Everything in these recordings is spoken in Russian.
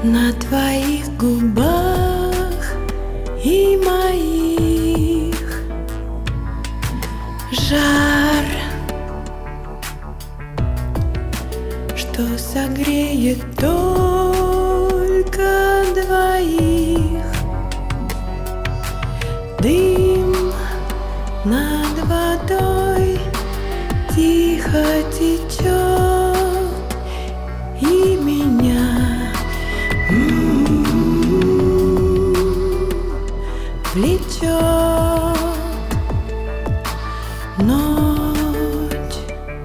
На твоих губах и моих жар, что согреет только двоих. Дым над водой тихо течет, и меня влечет. Ночь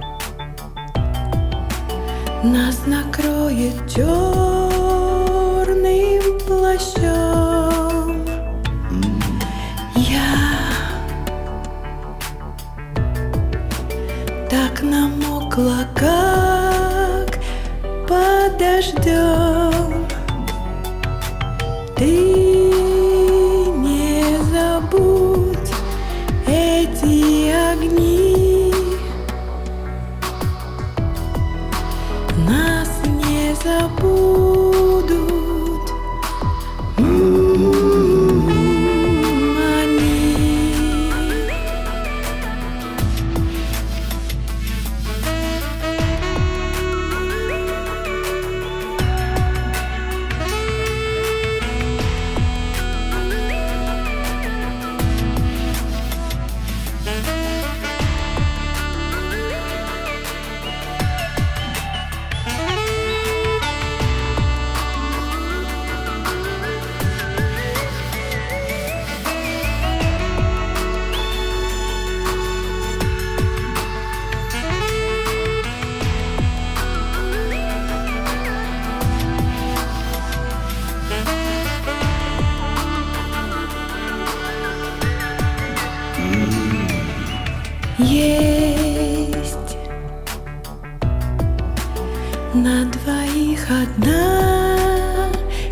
нас накроет черным плащом. Я так намокла, как под дождем. Ты не забудь эти огни, нас не забудут они. Есть на двоих одна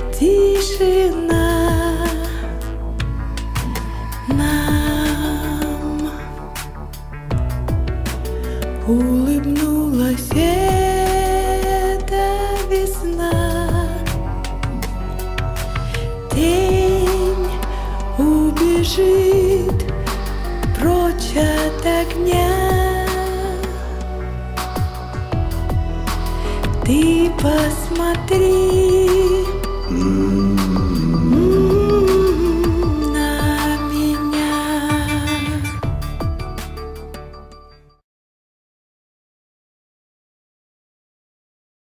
тишина. Нам улыбнулась эта весна. Тень убежит прочь от огня. Ты посмотри,